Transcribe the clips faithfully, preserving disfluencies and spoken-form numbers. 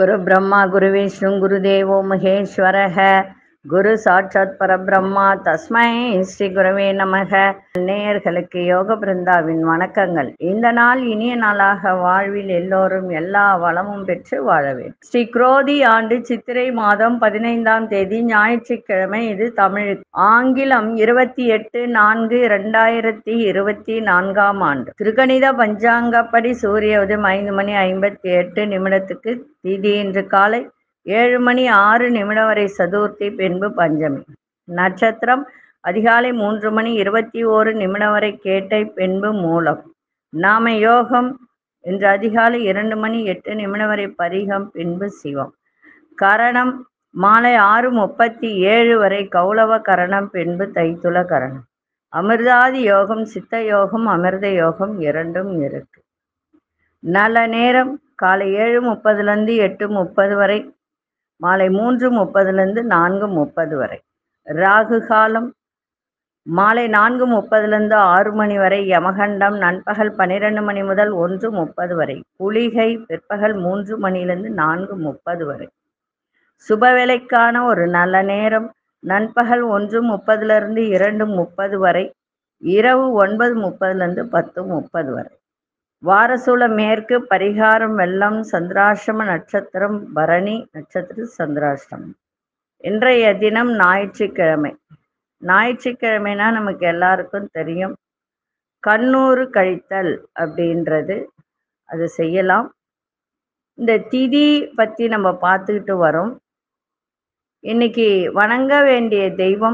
गुरु ब्रह्मा गुरु विष्णु गुरुदेवो महेश्वरः குரு சாட்சாத் பரபிரம்மா தஸ்மை ஸ்ரீ குருவே நமக. நேயர்களுக்கு யோக பிருந்தாவின் வணக்கங்கள். இந்த நாள் இனிய நாளாக வாழ்வில் எல்லோரும் எல்லா வளமும் பெற்று வாழவே. ஸ்ரீ குரோதி ஆண்டு சித்திரை மாதம் பதினைந்தாம் தேதி ஞாயிற்றுக்கிழமை. இது தமிழ். ஆங்கிலம் இருபத்தி எட்டு நான்கு இரண்டாயிரத்தி இருபத்தி நான்காம் ஆண்டு. திருக்கணித பஞ்சாங்கப்படி சூரிய உதயம் ஐந்து மணி ஐம்பத்தி எட்டு நிமிடத்துக்கு. திதி இன்று காலை ஏழு மணி ஆறு நிமிடம் வரை சதுர்த்தி, பின்பு பஞ்சமி. நட்சத்திரம் அதிகாலை மூன்று மணி இருபத்தி ஓரு நிமிடம் வரை கேட்டை, பின்பு மூலம். நாம யோகம் இன்று அதிகாலை இரண்டு மணி எட்டு நிமிடம் வரை பரிகம், பின்பு சிவம். கரணம் மாலை ஆறு முப்பத்தி ஏழு வரை கௌளவ கரணம், பின்பு தைத்துல கரணம். அமிர்தாதி யோகம், சித்த யோகம், அமிர்த யோகம் இரண்டும் இருக்கு. நல்ல நேரம் காலை ஏழு முப்பதுலேருந்து எட்டு முப்பது வரை, மாலை மூன்று முப்பதுலேருந்து நான்கு முப்பது வரை. ராகு காலம் மாலை நான்கு முப்பதுலேருந்து ஆறு மணி வரை. யமகண்டம் நண்பகல் பன்னிரெண்டு மணி முதல் ஒன்று முப்பது வரை. குளிகை பிற்பகல் மூன்று மணிலிருந்து நான்கு முப்பது வரை. சுபவேளைக்கான ஒரு நல்ல நேரம் நண்பகல் ஒன்று முப்பதுலேருந்து இரண்டு முப்பது வரை. இரவு ஒன்பது முப்பதுலேருந்து பத்து முப்பது வரை. வாரசூல மேற்கு. பரிகாரம் வெள்ளம். சந்திராஷ்டம நட்சத்திரம் பரணி நட்சத்திர சந்திராஷ்டமம். இன்றைய தினம் ஞாயிற்றுக்கிழமை. ஞாயிற்றுக்கிழமைனா நமக்கு எல்லாருக்கும் தெரியும், கண்ணூறு கழித்தல் அப்படின்றது அது செய்யலாம். இந்த திதி பற்றி நம்ம பார்த்துக்கிட்டு வரோம். இன்னைக்கு வணங்க வேண்டிய தெய்வம்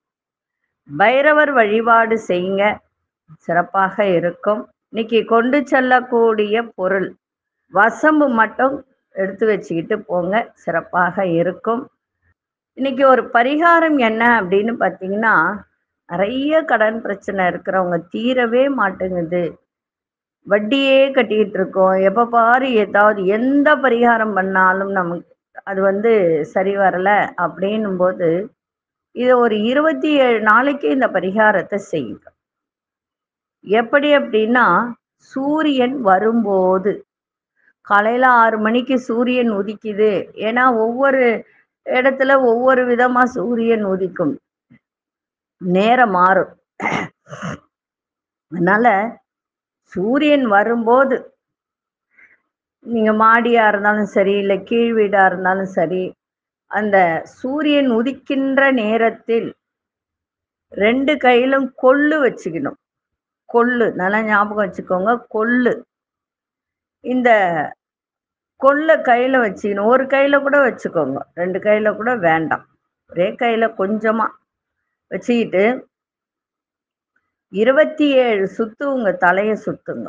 பைரவர் வழிபாடு செய்யுங்க, சிறப்பாக இருக்கும். இன்னைக்கு கொண்டு செல்லக்கூடிய பொருள் வசம்பு மட்டும் எடுத்து வச்சுக்கிட்டு போங்க, சிறப்பாக இருக்கும். இன்னைக்கு ஒரு பரிகாரம் என்ன அப்படின்னு பார்த்தீங்கன்னா, நிறைய கடன் பிரச்சனை இருக்கிறவங்க தீரவே மாட்டேங்குது, வட்டியே கட்டிக்கிட்டு இருக்கோம், எப்போ பாரு ஏதாவது எந்த பரிகாரம் பண்ணாலும் நமக்கு அது வந்து சரி வரலை அப்படின்னும் போது இதை ஒரு இருபத்தி ஏழு நாளைக்கு இந்த பரிகாரத்தை செய்யுங்க. எப்படி அப்படின்னா, சூரியன் வரும்போது காலையில் ஆறு மணிக்கு சூரியன் உதிக்குது. ஏன்னா ஒவ்வொரு இடத்துல ஒவ்வொரு விதமாக சூரியன் உதிக்கும், நேரம் மாறும். அதனால சூரியன் வரும்போது நீங்கள் மாடியாக இருந்தாலும் சரி, இல்லை கீழ் வீடாக இருந்தாலும் சரி, அந்த சூரியன் உதிக்கின்ற நேரத்தில் ரெண்டு கையிலும் கொள்ளு வச்சுக்கணும். கொள்ளு நல்லா ஞாபகம் வச்சுக்கோங்க, கொள்ளு. இந்த கொள்ளை கையில் வச்சுக்கணும். ஒரு கையில் கூட வச்சுக்கோங்க, ரெண்டு கையில் கூட வேண்டாம், ஒரே கையில் கொஞ்சமாக வச்சுக்கிட்டு இருபத்தி ஏழு சுற்று உங்கள் தலையை சுற்றுங்க.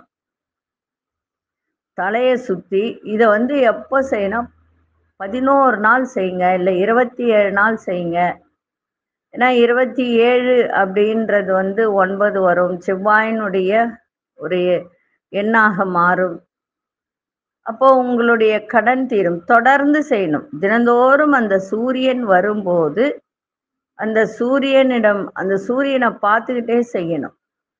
தலையை சுற்றி இதை வந்து எப்போ செய்யணும், பதினோரு நாள் செய்யுங்க, இல்லை இருபத்தி ஏழு நாள் செய்யுங்க. ஏன்னா இருபத்தி ஏழு அப்படின்றது வந்து ஒன்பது வரும், செவ்வாயினுடைய ஒரு எண்ணாக மாறும். அப்போ உங்களுடைய கடன் தீரும். தொடர்ந்து செய்யணும், தினந்தோறும். அந்த சூரியன் வரும்போது அந்த சூரியனிடம் அந்த சூரியனை பார்த்துக்கிட்டே செய்யணும்.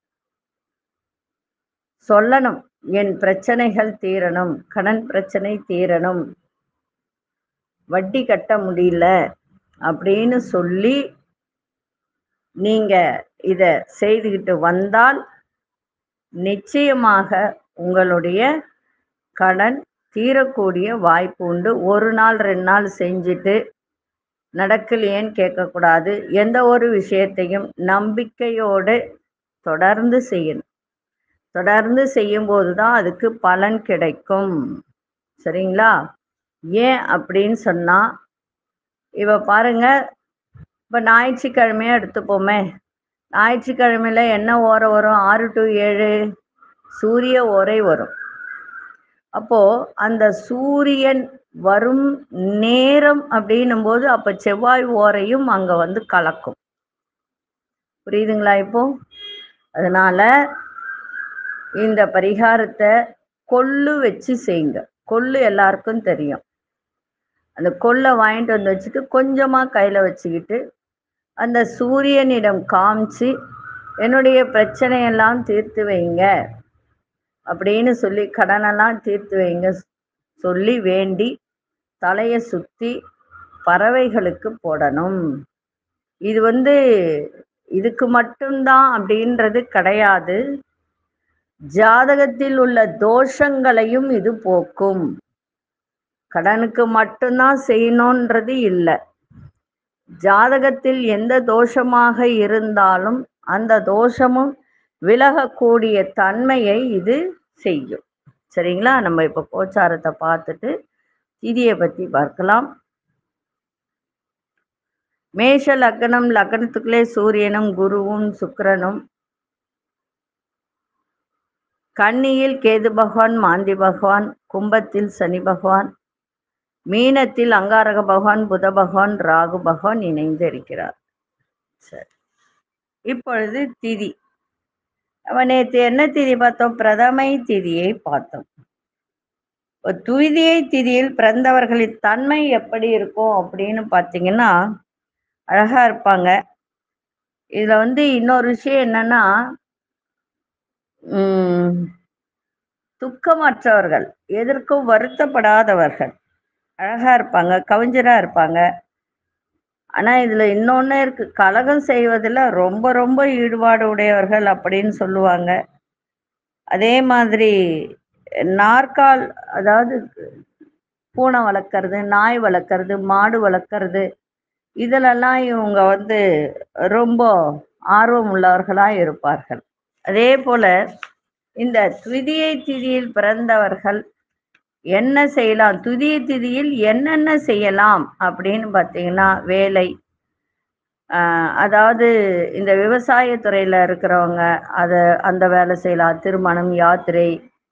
சொல்லணும், என் பிரச்சனைகள் தீரணும், கடன் பிரச்சனை தீரணும், வட்டி கட்ட முடியல அப்படின்னு சொல்லி நீங்க இதை செய்துக்கிட்டு வந்தால் நிச்சயமாக உங்களுடைய கடன் தீரக்கூடிய வாய்ப்பு உண்டு. ஒரு நாள் ரெண்டு நாள் செஞ்சுட்டு நடக்கலையேன்னு கேட்கக்கூடாது. எந்த ஒரு விஷயத்தையும் நம்பிக்கையோடு தொடர்ந்து செய்யணும். தொடர்ந்து செய்யும்போது தான் அதுக்கு பலன் கிடைக்கும். சரிங்களா? ஏன் அப்படின்னு சொன்னால், இவ பாருங்க, இப்போ ஞாயிற்றுக்கிழமையாக எடுத்துப்போமே. ஞாயிற்றுக்கிழமையில் என்ன ஓரை வரும்? ஆறு டு ஏழு சூரிய ஓரை வரும். அப்போது அந்த சூரியன் வரும் நேரம் அப்படின்னும் போது அப்போ செவ்வாய் ஓரையும் அங்கே வந்து கலக்கும். புரியுதுங்களா இப்போ? அதனால இந்த பரிகாரத்தை கொள்ளு வச்சு செய்யுங்க. கொள்ளு எல்லாருக்கும் தெரியும். அந்த கொள்ளை வாங்கிட்டு வந்து வச்சுட்டு கொஞ்சமாக கையில் வச்சுக்கிட்டு அந்த சூரியனிடம் காமிச்சு, என்னுடைய பிரச்சனையெல்லாம் தீர்த்து வைங்க அப்படின்னு சொல்லி, கடனெல்லாம் தீர்த்து வைங்க சொல்லி வேண்டி தலையை சுற்றி பறவைகளுக்கு போடணும். இது வந்து இதுக்கு மட்டும்தான் அப்படின்றது கிடையாது. ஜாதகத்தில் உள்ள தோஷங்களையும் இது போக்கும். கடனுக்கு மட்டும்தான் செய்யணுன்றது இல்லை. ஜாதகத்தில் எந்த தோஷமாக இருந்தாலும் அந்த தோஷமும் விலகக்கூடிய தன்மையை இது செய்யும். சரிங்களா? நம்ம இப்போ கோச்சாரத்தை பார்த்துட்டு திதியை பற்றி பார்க்கலாம். மேஷ லக்னம், லக்னத்துக்குள்ளே சூரியனும் குருவும் சுக்கிரனும், கன்னியில் கேது பகவான் மாந்தி பகவான், கும்பத்தில் சனி பகவான், மீனத்தில் அங்காரக பகவான் புத பகவான் ராகு பகவான் இணைந்து இருக்கிறார். சரி, இப்பொழுது திதி. அவன் நேற்று என்ன திதி பார்த்தோம்? பிரதமை திதியை பார்த்தோம். துவிதியை திதியில் பிறந்தவர்களின் தன்மை எப்படி இருக்கும் அப்படின்னு பார்த்தீங்கன்னா அழகா இருப்பாங்க. இதுல வந்து இன்னொரு விஷயம் என்னன்னா, உம் துக்கமற்றவர்கள், எதற்கும் வருத்தப்படாதவர்கள், அழகா இருப்பாங்க, கவிஞரா இருப்பாங்க. ஆனா இதுல இன்னொன்னு இருக்கு, கலகம் செய்வதில் ரொம்ப ரொம்ப ஈடுபாடு உடையவர்கள் அப்படின்னு சொல்லுவாங்க. அதே மாதிரி நாற்கால், அதாவது பூனை வளர்க்கறது, நாய் வளர்க்கறது, மாடு வளர்க்கறது, இதிலெல்லாம் இவங்க வந்து ரொம்ப ஆர்வம் உள்ளவர்களாக இருப்பார்கள். அதே போல இந்த துதியை திதியில் பிறந்தவர்கள் என்ன செய்யலாம், துதியை திதியில் என்னென்ன செய்யலாம் அப்படின்னு பார்த்தீங்கன்னா, வேலை, அதாவது இந்த விவசாயத்துறையில் இருக்கிறவங்க அதை அந்த வேலை செய்யலாம். திருமணம், யாத்திரை,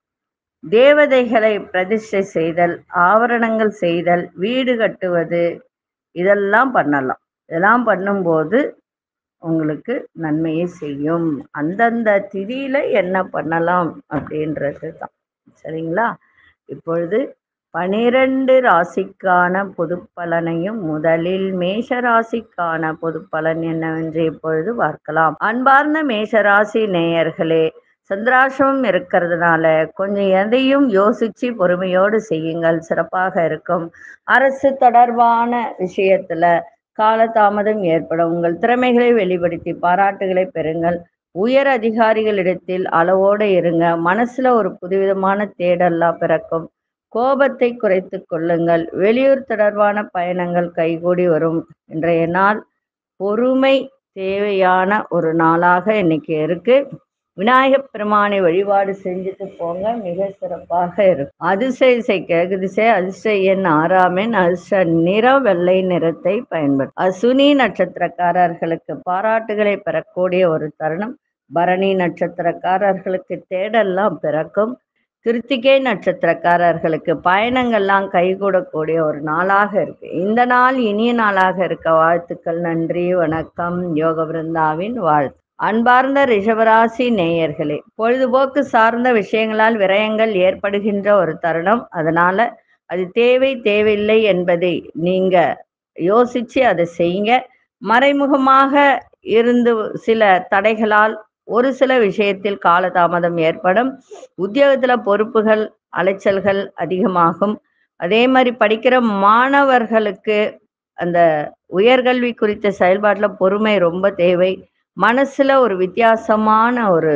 தேவதைகளை பிரதிஷ்டை செய்தல், ஆவரணங்கள் செய்தல், வீடு கட்டுவது, இதெல்லாம் பண்ணலாம். இதெல்லாம் பண்ணும்போது உங்களுக்கு நன்மையை செய்யும். அந்தந்த திதியில என்ன பண்ணலாம் அப்படின்றது தான். சரிங்களா? இப்பொழுது பனிரெண்டு ராசிக்கான பொது பலனையும், முதலில் மேஷ ராசிக்கான பொது பலன் என்னவென்று இப்பொழுது பார்க்கலாம். அன்பார்ந்த மேஷராசி நேயர்களே, சந்திராசிரமம் இருக்கிறதுனால கொஞ்சம் எதையும் யோசிச்சு பொறுமையோடு செய்யுங்கள், சிறப்பாக இருக்கும். அரசு தொடர்பான விஷயத்துல காலதாமதம் ஏற்படும். உங்கள் திறமைகளை வெளிப்படுத்தி பாராட்டுகளை பெறுங்கள். உயர் அதிகாரிகளிடத்தில் அளவோடு இருங்க. மனசுல ஒரு புதுவிதமான தேடல்லாம் பிறக்கும். கோபத்தை குறைத்து கொள்ளுங்கள். வெளியூர் தொடர்பான பயணங்கள் கைகூடி வரும். இன்றைய நாள் பொறுமை தேவையான ஒரு நாளாக இன்னைக்கு இருக்கு. விநாயகப் பெருமானை வழிபாடு செஞ்சுட்டு போங்க, மிக சிறப்பாக இருக்கும். அதிர்ஷ்ட திசை கிழக்கு திசை, அதிர்ஷ்ட எண் ஆறாம் எண், அதிர்ஷ்ட நிறம் வெள்ளை நிறத்தை பயன்படும். அசுனி நட்சத்திரக்காரர்களுக்கு பாராட்டுகளை பெறக்கூடிய ஒரு தருணம். பரணி நட்சத்திரக்காரர்களுக்கு தேடெல்லாம் பிறக்கும். கிருத்திகை நட்சத்திரக்காரர்களுக்கு பயணங்கள்லாம் கைகூடக்கூடிய ஒரு நாளாக இருக்கு. இந்த நாள் இனிய நாளாக இருக்க வாழ்த்துக்கள். நன்றி, வணக்கம். யோக பிருந்தாவின் வாழ்த்து. அன்பார்ந்த ரிஷபராசி நேயர்களே, பொழுதுபோக்கு சார்ந்த விஷயங்களால் விரயங்கள் ஏற்படுகின்ற ஒரு தருணம். அதனால அது தேவை தேவையில்லை என்பதை நீங்க யோசிச்சு அதை செய்யுங்க. மறைமுகமாக இருந்து சில தடைகளால் ஒரு சில விஷயத்தில் காலதாமதம் ஏற்படும். உத்தியோகத்துல பொறுப்புகள், அலைச்சல்கள் அதிகமாகும். அதே மாதிரி படிக்கிற மாணவர்களுக்கு அந்த உயர்கல்வி குறித்த செயல்பாட்டில் பொறுமை ரொம்ப தேவை. மனசுல ஒரு வித்தியாசமான ஒரு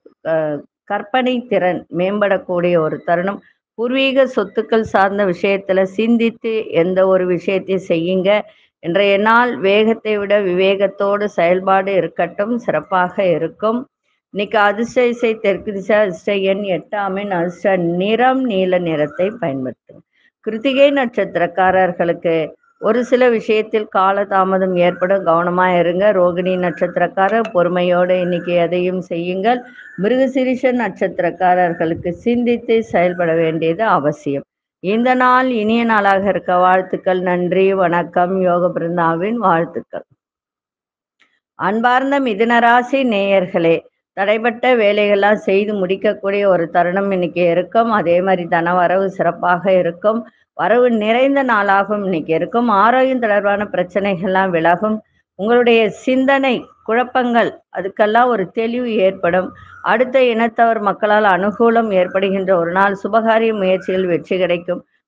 கற்பனை திறன் மேம்படக்கூடிய ஒரு தருணம். பூர்வீக சொத்துக்கள் சார்ந்த விஷயத்துல சிந்தித்து எந்த ஒரு விஷயத்தையும் செய்யுங்க. இன்றைய நாள் வேகத்தை விட விவேகத்தோடு செயல்பாடு இருக்கட்டும், சிறப்பாக இருக்கும். இன்னைக்கு அதிர்ஷ்ட திசை தெற்கு திசை, அதிர்ஷ்ட எண் எட்டாம் எண், அதிர்ஷ்ட நிறம் நீல நிறத்தை பயன்படுத்தும். கிருத்திகை நட்சத்திரக்காரர்களுக்கு ஒரு சில விஷயத்தில் காலதாமதம் ஏற்படும், கவனமா இருங்க. ரோகிணி நட்சத்திரக்காரர் பொறுமையோடு இன்னைக்கு எதையும் செய்யுங்கள். மிருகசீரிஷ நட்சத்திரக்காரர்களுக்கு சிந்தித்து செயல்பட வேண்டியது அவசியம். இந்த நாள் இனிய நாளாக இருக்க வாழ்த்துக்கள். நன்றி, வணக்கம். யோக பிருந்தாவின் வாழ்த்துக்கள். அன்பார்ந்த மிதுனராசி நேயர்களே, தடைப்பட்ட வேலைகள்லாம் செய்து முடிக்கக்கூடிய ஒரு தருணம் இன்னைக்கு இருக்கும். அதே மாதிரி தன வரவு சிறப்பாக இருக்கும். வரவு நிறைந்த நாளாகவும் இன்னைக்கு இருக்கும். ஆரோக்கியம் தொடர்பான பிரச்சனைகள்லாம் விலகும். உங்களுடைய சிந்தனை குழப்பங்கள் அதுக்கெல்லாம் ஒரு தெளிவு ஏற்படும். அடுத்த இனத்தவர் மக்களால் அனுகூலம் ஏற்படுகின்ற ஒரு நாள். சுபகாரிய முயற்சிகள் வெற்றி கிடைக்கும்.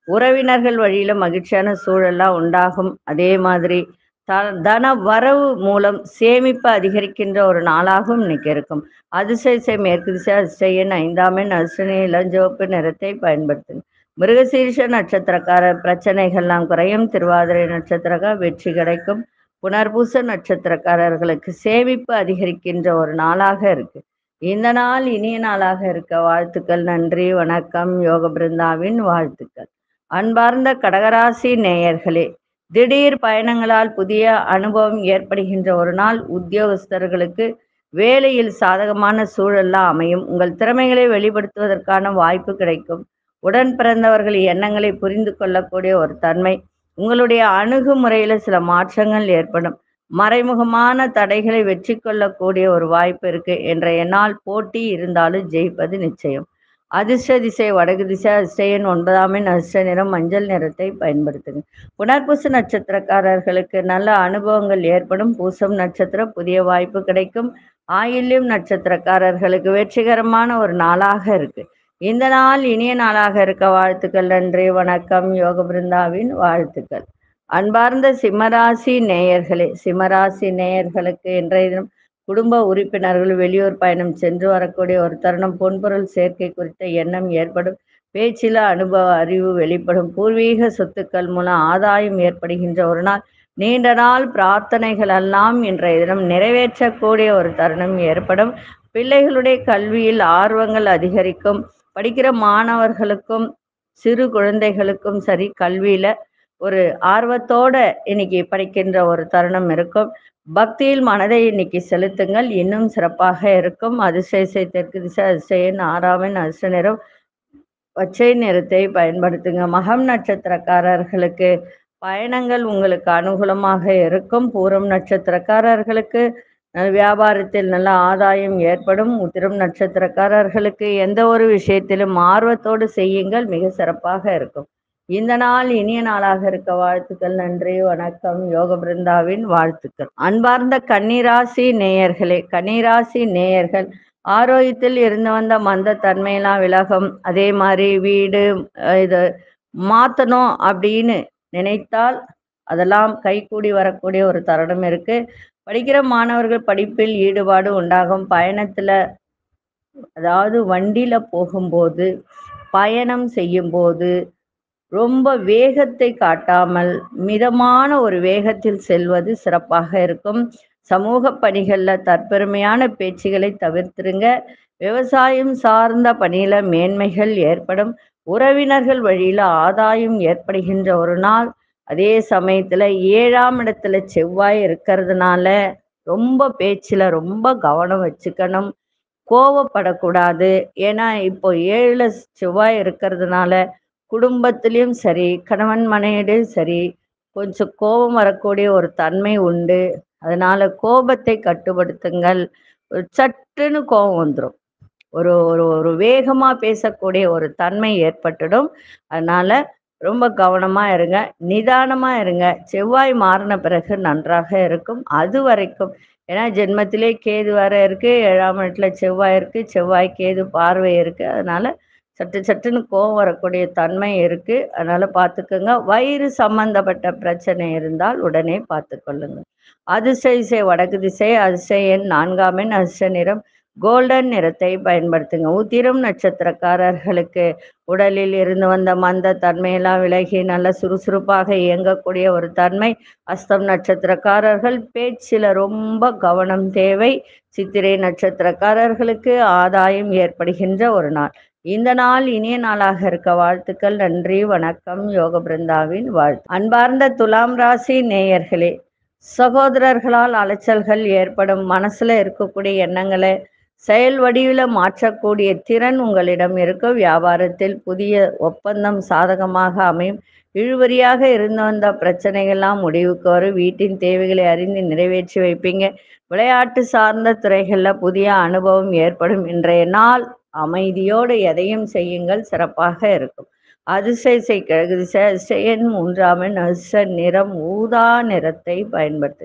உறவினர்கள் வழியில மகிழ்ச்சியான சூழல்லாம் உண்டாகும். அதே மாதிரி த தன வரவு மூலம் சேமிப்பு அதிகரிக்கின்ற ஒரு நாளாகவும் இன்னைக்கு இருக்கும். அதிர்ஷ்ட திசை மேற்கு திசை, அதிர்ஷ்ட எண் ஐந்தாம் எண், அதிர்ஷ்ட நிறம் இளஞ்சிவப்பு நிறத்தை பயன்படுத்துங்க. மிருகசீரிஷ நட்சத்திரக்காரர் பிரச்சனைகள்லாம் குறையும். திருவாதிரை நட்சத்திரக்காரர் வெற்றி கிடைக்கும். புனர்பூச நட்சத்திரக்காரர்களுக்கு சேமிப்பு அதிகரிக்கின்ற ஒரு நாளாக இருக்கு. இந்த நாள் இனிய நாளாக இருக்க வாழ்த்துக்கள். நன்றி, வணக்கம். யோக பிருந்தாவின் வாழ்த்துக்கள். அன்பார்ந்த கடகராசி நேயர்களே, திடீர் பயணங்களால் புதிய அனுபவம் ஏற்படுகின்ற ஒரு நாள். உத்தியோகஸ்தர்களுக்கு வேலையில் சாதகமான சூழல்லாம் அமையும். உங்கள் திறமைகளை வெளிப்படுத்துவதற்கான வாய்ப்பு கிடைக்கும். உடன் பிறந்தவர்கள் எண்ணங்களை புரிந்து கொள்ளக்கூடிய ஒரு தன்மை. உங்களுடைய அணுகுமுறையில சில மாற்றங்கள் ஏற்படும். மறைமுகமான தடைகளை வெற்றி கொள்ளக்கூடிய ஒரு வாய்ப்பு இருக்கு. இன்றைய நாள் போட்டி இருந்தாலும் ஜெயிப்பது நிச்சயம். அதிர்ஷ்ட திசை வடக்கு திசை, அதிர்ஷ்ட எண் ஒன்பதாம் எண், அதிர்ஷ்ட நிறம் மஞ்சள் நிறத்தை பயன்படுத்துங்க. புனர்பூச நட்சத்திரக்காரர்களுக்கு நல்ல அனுபவங்கள் ஏற்படும். பூசம் நட்சத்திரம் புதிய வாய்ப்பு கிடைக்கும். ஆயில்யம் நட்சத்திரக்காரர்களுக்கு வெற்றிகரமான ஒரு நாளாக இருக்கு. இந்த நாள் இனிய நாளாக இருக்க வாழ்த்துக்கள். நன்றி, வணக்கம். யோக பிருந்தாவின் வாழ்த்துக்கள். அன்பார்ந்த சிம்மராசி நேயர்களே, சிம்மராசி நேயர்களுக்கு இன்றைய தினம் குடும்ப உறுப்பினர்கள் வெளியூர் பயணம் சென்று வரக்கூடிய ஒரு தருணம். பொன்பொருள் சேர்க்கை குறித்த எண்ணம் ஏற்படும். பேச்சில அனுபவ அறிவு வெளிப்படும். பூர்வீக சொத்துக்கள் மூலம் ஆதாயம் ஏற்படுகின்ற ஒரு நாள். நீண்ட நாள் பிரார்த்தனைகள் எல்லாம் இன்றைய தினம் நிறைவேற்றக்கூடிய ஒரு தருணம் ஏற்படும். பிள்ளைகளுடைய கல்வியில் ஆர்வங்கள் அதிகரிக்கும். படிக்கிற மாணவர்களுக்கும் சிறு குழந்தைகளுக்கும் சரி, கல்வியில ஒரு ஆர்வத்தோட இன்னைக்கு படிக்கின்ற ஒரு தருணம் இருக்கும். பக்தியில் மனதை இன்னைக்கு செலுத்துங்கள், இன்னும் சிறப்பாக இருக்கும். அதிர்ஷ்ட திசை தெற்கு திசை, அதிர்ஷ்ட எண் ஆறாம் எண், அதிர்ஷ்ட நிறம் பச்சை நிறத்தை பயன்படுத்துங்க. மகம் நட்சத்திரக்காரர்களுக்கு பயணங்கள் உங்களுக்கு அனுகூலமாக இருக்கும். பூரம் நட்சத்திரக்காரர்களுக்கு வியாபாரத்தில் நல்ல ஆதாயம் ஏற்படும். உத்திரம் நட்சத்திரக்காரர்களுக்கு எந்த ஒரு விஷயத்திலும் ஆர்வத்தோடு செய்யுங்கள், மிக சிறப்பாக இருக்கும். இந்த நாள் இனிய நாளாக இருக்க வாழ்த்துக்கள். நன்றி, வணக்கம். யோக பிருந்தாவின் வாழ்த்துக்கள். அன்பார்ந்த கன்னிராசி நேயர்களே, கன்னிராசி நேயர்கள் ஆரோக்கியத்தில் இருந்து வந்த மந்த தன்மையெல்லாம் விலகும். அதே மாதிரி வீடு இது மாற்றணும் அப்படின்னு நினைத்தால் அதெல்லாம் கைகூடி வரக்கூடிய ஒரு தருணம் இருக்கு. படிக்கிற மாணவர்கள் படிப்பில் ஈடுபாடு உண்டாகும். பயணத்துல அதாவது வண்டியில போகும்போது, பயணம் செய்யும் போது ரொம்ப வேகத்தை காட்டாமல் மிதமான ஒரு வேகத்தில் செல்வது சிறப்பாக இருக்கும். சமூக பணிகள்ல தற்பெருமையான பேச்சுகளை தவிர்த்துருங்க. விவசாயம் சார்ந்த பணியில மேன்மைகள் ஏற்படும். உறவினர்கள் வழியில ஆதாயம் ஏற்படுகின்ற ஒரு நாள். அதே சமயத்துல ஏழாம் இடத்துல செவ்வாய் இருக்கிறதுனால ரொம்ப பேச்சுல ரொம்ப கவனம் வச்சுக்கணும். கோவப்படக்கூடாது. ஏன்னா இப்போ ஏழுல செவ்வாய் இருக்கிறதுனால குடும்பத்திலையும் சரி, கணவன் மனைவிடையும் சரி, கொஞ்சம் கோபம் வரக்கூடிய ஒரு தன்மை உண்டு. அதனால கோபத்தை கட்டுப்படுத்துங்கள். சட்டுன்னு கோபம் வந்துடும். ஒரு ஒரு ஒரு வேகமா பேசக்கூடிய ஒரு தன்மை ஏற்பட்டுடும். அதனால ரொம்ப கவனமா இருங்க, நிதானமா இருங்க. செவ்வாய் மாறின பிறகு நன்றாக இருக்கும். அது வரைக்கும் ஏன்னா ஜென்மத்திலே கேது வர இருக்கு, ஏழாம் இடத்துல செவ்வாய் இருக்கு, செவ்வாய் கேது பார்வை இருக்கு. அதனால சட்டு சட்டுன்னு கோவம் வரக்கூடிய தன்மை இருக்கு. அதனால பார்த்துக்கோங்க. வயிறு சம்பந்தப்பட்ட பிரச்சனை இருந்தால் உடனே பார்த்து கொள்ளுங்க. அதிர்ஷ்ட திசை வடக்கு திசை, அதிர்ஷ்ட எண் நான்காம் எண், அதிர்ஷ்ட நிறம் கோல்டன் நிறத்தை பயன்படுத்துங்க. உத்திரம் நட்சத்திரக்காரர்களுக்கு உடலில் இருந்து வந்த மந்த தன்மையெல்லாம் விலகி நல்ல சுறுசுறுப்பாக இயங்கக்கூடிய ஒரு தன்மை. அஸ்தம் நட்சத்திரக்காரர்கள் பேச்சில் ரொம்ப கவனம் தேவை. சித்திரை நட்சத்திரக்காரர்களுக்கு ஆதாயம் ஏற்படுகின்ற ஒரு நாள். இந்த நாள் இனிய நாளாக இருக்க வாழ்த்துக்கள். நன்றி, வணக்கம். யோக பிருந்தாவின் வாழ்த்து. அன்பார்ந்த துலாம் ராசி நேயர்களே, சகோதரர்களால் அலைச்சல்கள் ஏற்படும். மனசுல இருக்கக்கூடிய எண்ணங்களை செயல் வடிவில் மாற்றக்கூடிய திறன் உங்களிடம் இருக்கு. வியாபாரத்தில் புதிய ஒப்பந்தம் சாதகமாக அமையும். இழுவரியாக இருந்து வந்த பிரச்சனைகள்லாம் முடிவுக்கு வரும். வீட்டின் தேவைகளை அறிந்து நிறைவேற்றி வைப்பீங்க. விளையாட்டு சார்ந்த துறைகளில் புதிய அனுபவம் ஏற்படும். இன்றைய நாள் அமைதியோடு எதையும் செய்யுங்கள், சிறப்பாக இருக்கும். அதிர்ஷ்ட திசை கிழக்கு திசை, அதிர்ஷ்ட எண் மூன்றாம் எண், அதிர்ஷ்ட நிறம் ஊதா நிறத்தை பயன்படுத்து.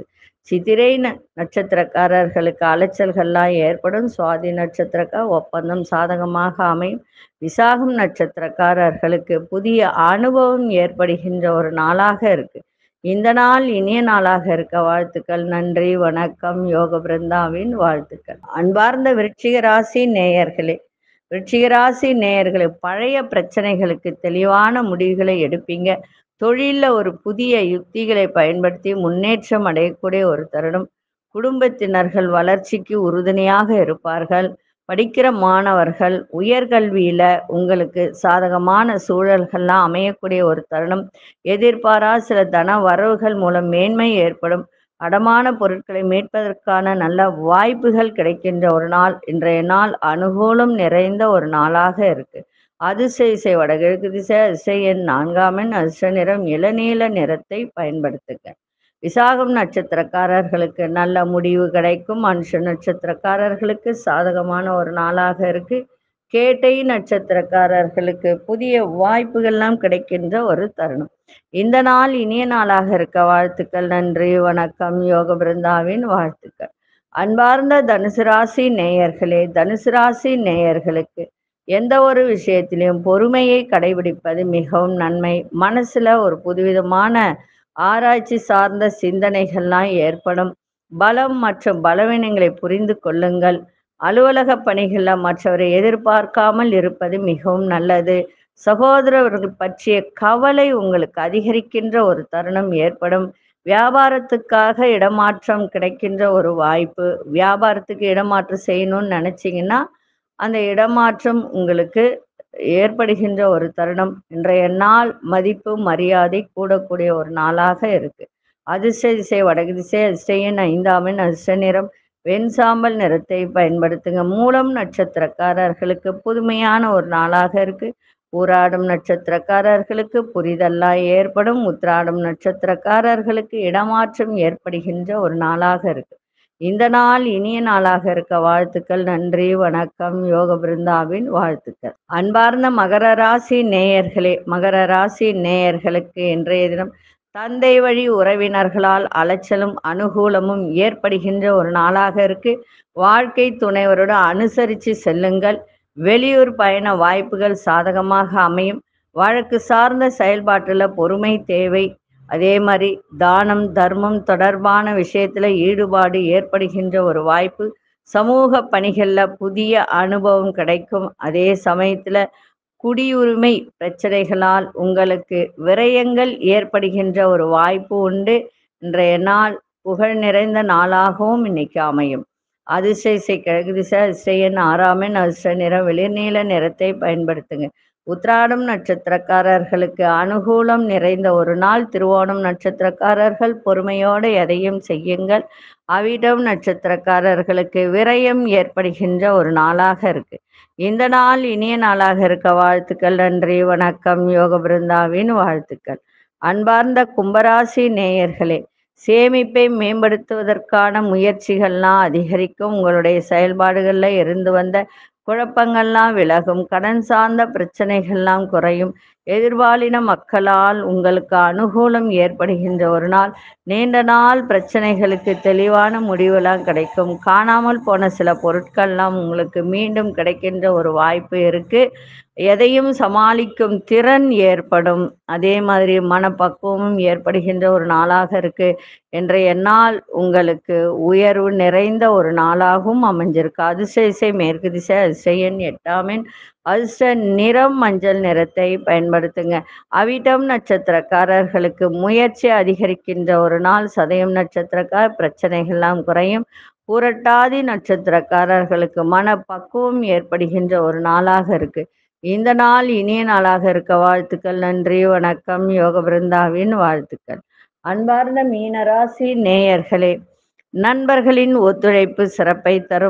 சித்திரை நட்சத்திரக்காரர்களுக்கு அலைச்சல்கள்லாம் ஏற்படும். சுவாதி நட்சத்திரக்கார் ஒப்பந்தம் சாதகமாக அமையும். விசாகம் நட்சத்திரக்காரர்களுக்கு புதிய அனுபவம் ஏற்படுகின்ற ஒரு நாளாக இருக்கு. இந்த நாள் இனிய நாளாக இருக்க வாழ்த்துக்கள். நன்றி, வணக்கம். யோக பிருந்தாவின் வாழ்த்துக்கள். அன்பார்ந்த விருச்சிக ராசி நேயர்களே, விருச்சிக ராசி நேயர்களே, பழைய பிரச்சனைகளுக்கு தெளிவான முடிவுகளை எடுப்பீங்க. தொழிலில் ஒரு புதிய யுக்திகளை பயன்படுத்தி முன்னேற்றம் அடையக்கூடிய ஒரு தருணம். குடும்பத்தினர்கள் வளர்ச்சிக்கு உறுதுணையாக இருப்பார்கள். படிக்கிற மாணவர்கள் உயர்கல்வியில் உங்களுக்கு சாதகமான சூழல்கள்லாம் அமையக்கூடிய ஒரு தருணம். எதிர்பாரா சில தன வரவுகள் மூலம் மேன்மை ஏற்படும். அடமான பொருட்களை மீட்பதற்கான நல்ல வாய்ப்புகள் கிடைக்கின்ற ஒரு நாள். இன்றைய நாள் அனுகூலம் நிறைந்த ஒரு நாளாக இருக்கு. அதிர்ஷ்ட இசை வடகிழக்கு திசை. அதிர்ஷ்ட எண் நான்காம் எண். அதிர்ஷ்ட நிறம் இளநீல நிறத்தை பயன்படுத்துங்க. விசாகம் நட்சத்திரக்காரர்களுக்கு நல்ல முடிவு கிடைக்கும். அனுஷ நட்சத்திரக்காரர்களுக்கு சாதகமான ஒரு நாளாக இருக்கு. கேட்டை நட்சத்திரக்காரர்களுக்கு புதிய வாய்ப்புகள்லாம் கிடைக்கின்ற ஒரு தருணம். இந்த நாள் இனிய நாளாக இருக்க வாழ்த்துக்கள். நன்றி, வணக்கம். யோக பிருந்தாவின் வாழ்த்துக்கள். அன்பார்ந்த தனுசு ராசி நேயர்களே, தனுசு ராசி நேயர்களுக்கு எந்த ஒரு விஷயத்திலையும் பொறுமையை கடைபிடிப்பது மிகவும் நன்மை. மனசுல ஒரு புதுவிதமான ஆராய்ச்சி சார்ந்த சிந்தனைகள்லாம் ஏற்படும். பலம் மற்றும் பலவீனங்களை புரிந்து கொள்ளுங்கள். அலுவலக பணிகளில் மற்றவரை எதிர்பார்க்காமல் இருப்பது மிகவும் நல்லது. சகோதரர்கள் பற்றிய கவலை உங்களுக்கு அதிகரிக்கின்ற ஒரு தருணம் ஏற்படும். வியாபாரத்துக்காக இடமாற்றம் கிடைக்கின்ற ஒரு வாய்ப்பு. வியாபாரத்துக்கு இடமாற்றம் செய்யணும்னு நினைச்சிங்கன்னா அந்த இடமாற்றம் உங்களுக்கு ஏற்படுகின்ற ஒரு தருணம். இன்றைய நாள் மதிப்பு மரியாதை கூடக்கூடிய ஒரு நாளாக இருக்கு. அதிர்ஷ்ட திசை வடக்கு திசை. அதிர்ஷ்ட எண் ஐந்தாம் எண். அதிர்ஷ்ட நிறம் வெண்சாம்பல் நிறத்தை பயன்படுத்துங்க. மூலம் நட்சத்திரக்காரர்களுக்கு புதுமையான ஒரு நாளாக இருக்கு. ஊராடும் நட்சத்திரக்காரர்களுக்கு புரிதல்லாம் ஏற்படும். உத்திராடும் நட்சத்திரக்காரர்களுக்கு இடமாற்றம் ஏற்படுகின்ற ஒரு நாளாக இருக்கு. இந்த நாள் இனிய நாளாக இருக்க வாழ்த்துக்கள். நன்றி, வணக்கம். யோக பிருந்தாவின் வாழ்த்துக்கள். அன்பார்ந்த மகர ராசி நேயர்களே, மகர ராசி நேயர்களுக்கு இன்றைய தினம் தந்தை வழி உறவினர்களால் அலைச்சலும் அனுகூலமும் ஏற்படுகின்ற ஒரு நாளாக இருக்கு. வாழ்க்கை துணைவரோடு அனுசரித்து செல்லுங்கள். வெளியூர் பயண வாய்ப்புகள் சாதகமாக அமையும். வழக்கு சார்ந்த செயல்பாட்டில் பொறுமை தேவை. அதே மாதிரி தானம் தர்மம் தொடர்பான விஷயத்தில் ஈடுபாடு ஏற்படுகின்ற ஒரு வாய்ப்பு. சமூக பணிகளில் புதிய அனுபவம் கிடைக்கும். அதே சமயத்தில் குடியுரிமை பிரச்சனைகளால் உங்களுக்கு விரயங்கள் ஏற்படுகின்ற ஒரு வாய்ப்பு உண்டு. இன்றைய நாள் புகழ் நிறைந்த நாளாகவும் இன்னைக்கு அமையும். அதிர்ஷ்ட இசை கிழக்கு திசை. அதிர்ஷ்ட எண் ஆறாம் எண். அதிர்ஷ்ட நிறம் வெளிர்நீல நிறத்தை பயன்படுத்துங்க. உத்திராடம் நட்சத்திரக்காரர்களுக்கு அனுகூலம் நிறைந்த ஒரு நாள். திருவோணம் நட்சத்திரக்காரர்கள் பொறுமையோடு எதையும் செய்யுங்கள். அவிட்டம் நட்சத்திரக்காரர்களுக்கு விரயம் ஏற்படுகின்ற ஒரு நாளாக இருக்கு. இந்த நாள் இனிய நாளாக இருக்க வாழ்த்துக்கள். நன்றி, வணக்கம். யோக பிருந்தாவின் வாழ்த்துக்கள். அன்பார்ந்த கும்பராசி நேயர்களே, சேமிப்பை மேம்படுத்துவதற்கான முயற்சிகள்லாம் அதிகரிக்கும். உங்களுடைய செயல்பாடுகளில் இருந்து வந்த குழப்பங்கள்லாம் விலகும். கடன் சார்ந்த பிரச்சனைகள்லாம் குறையும். எதிர்பாலின மக்களால் உங்களுக்கு அனுகூலம் ஏற்படுகின்ற ஒரு நாள். நீண்ட நாள் பிரச்சனைகளுக்கு தெளிவான முடிவெல்லாம் கிடைக்கும். காணாமல் போன சில பொருட்கள்லாம் உங்களுக்கு மீண்டும் கிடைக்கின்ற ஒரு வாய்ப்பு இருக்கு. எதையும் சமாளிக்கும் திறன் ஏற்படும். அதே மாதிரி மனப்பக்குவமும் ஏற்படுகின்ற ஒரு நாளாக இருக்கு. இன்றைய நாள் உங்களுக்கு உயர்வு நிறைந்த ஒரு நாளாகவும் அமைஞ்சிருக்கு. அதிர்ஷ்ட இசை மேற்கு திசை. அதிர்ஷ்ட எண் எட்டாம் எண். அதிர்ஷ்ட நிறம் மஞ்சள் நிறத்தை பயன்படுத்துங்க. அவிட்டம் நட்சத்திரக்காரர்களுக்கு முயற்சி அதிகரிக்கின்ற ஒரு நாள். சதயம் நட்சத்திரக்கார் பிரச்சனைகள்லாம் குறையும். புரட்டாதி நட்சத்திரக்காரர்களுக்கு மனப்பக்குவம் ஏற்படுகின்ற ஒரு நாளாக இருக்கு. இந்த நாள் இனிய நாளாக இருக்க வாழ்த்துக்கள். நன்றி, வணக்கம். யோக பிருந்தாவின் வாழ்த்துக்கள். அன்பார்ந்த மீனராசி நேயர்களே, நண்பர்களின் ஒத்துழைப்பு சிறப்பை தரும்.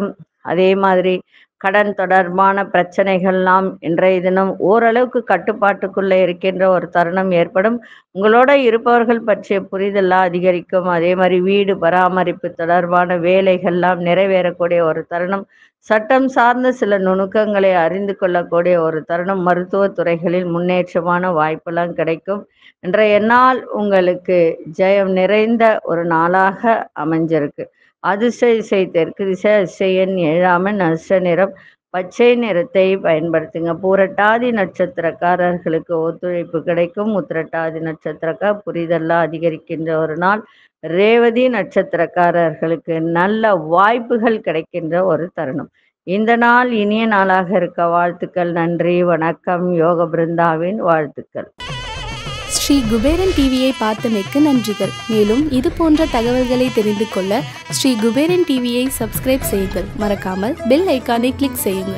அதே மாதிரி கடன் தொடர்பான பிரச்சனைகள்லாம் இன்றைய தினம் ஓரளவுக்கு கட்டுப்பாட்டுக்குள்ளே இருக்கின்ற ஒரு தருணம் ஏற்படும். உங்களோட இருப்பவர்கள் பற்றிய புரிதல்லாம் அதிகரிக்கும். அதே மாதிரி வீடு பராமரிப்பு தொடர்பான வேலைகள்லாம் நிறைவேறக்கூடிய ஒரு தருணம். சட்டம் சார்ந்த சில நுணுக்கங்களை அறிந்து கொள்ளக்கூடிய ஒரு தருணம். மருத்துவ துறைகளில் முன்னேற்றமான வாய்ப்பெல்லாம் கிடைக்கும். இன்றைய நாள் உங்களுக்கு ஜெயம் நிறைந்த ஒரு நாளாக அமைஞ்சிருக்கு. அதிர்ஷ்ட திசை தெற்கு திசை, அதிர்ஷ்ட எண் ஏழாமன், அதிர்ஷ்ட நிறம் பச்சை நிறத்தை பயன்படுத்துங்க. பூரட்டாதி நட்சத்திரக்காரர்களுக்கு ஒத்துழைப்பு கிடைக்கும். உத்திரட்டாதி நட்சத்திரக்கார் புரிதல்லாம் அதிகரிக்கின்ற ஒரு நாள். ரேவதி நட்சத்திரக்காரர்களுக்கு நல்ல வாய்ப்புகள் கிடைக்கின்ற ஒரு தருணம். இந்த நாள் இனிய நாளாக இருக்க வாழ்த்துக்கள். நன்றி, வணக்கம். யோக பிருந்தாவின் வாழ்த்துக்கள். ஸ்ரீ குபேரன் டிவியை பார்த்தமைக்கு நன்றிகள். மேலும் இது போன்ற தகவல்களை தெரிந்து கொள்ள ஸ்ரீ குபேரன் டிவியை சப்ஸ்கிரைப் செய்யுங்கள். மறக்காமல் பெல் ஐக்கானை கிளிக் செய்யுங்கள்.